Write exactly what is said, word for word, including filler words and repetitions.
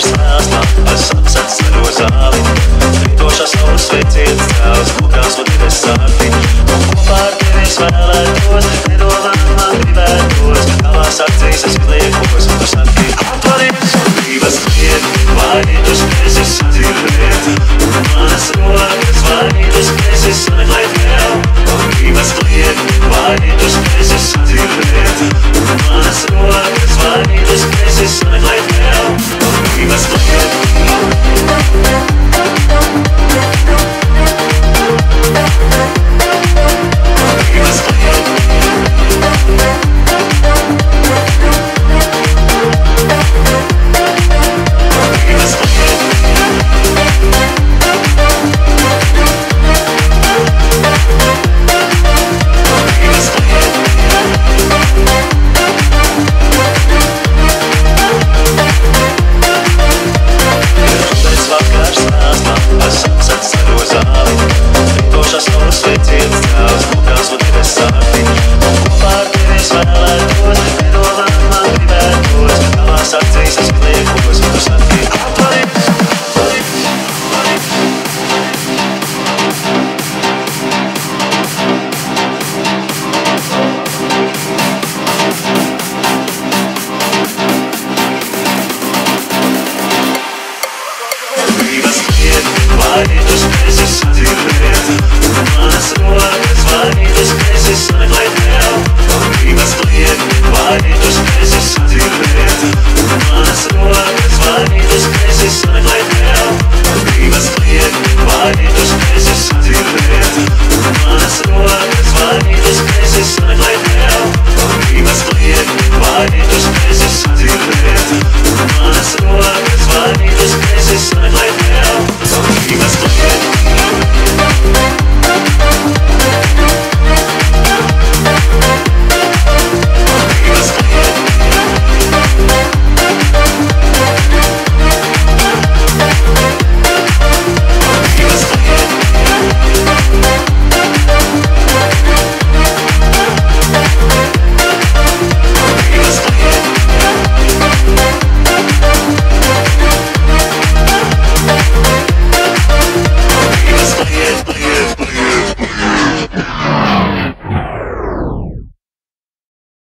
vakars nāstā, es apsats ceļo zāli. Rītošās saules sveiciens tēvs, mokās vadīties sārti. Un kopā ar tevi es vēlētos, nedomāt man gribētos, bet tavās acīs es izliekos, un tu saki atvaries. Un gribas kliet, vai tu spēsi sadzirdēt, un manas rokas, vai tu spēsi sameklēt vēl. Un gribas kliet, vai tu spēsi sadzirdēt, un manas rokas, vai tu spēsi sameklēt vēl. Un gribas kliet. Why